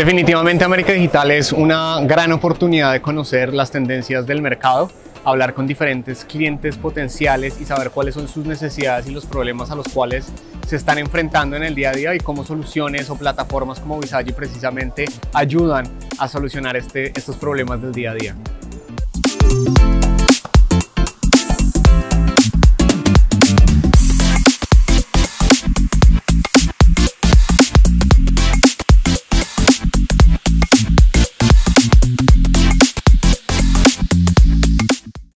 Definitivamente América Digital es una gran oportunidad de conocer las tendencias del mercado, hablar con diferentes clientes potenciales y saber cuáles son sus necesidades y los problemas a los cuales se están enfrentando en el día a día y cómo soluciones o plataformas como Visagi precisamente ayudan a solucionar estos problemas del día a día.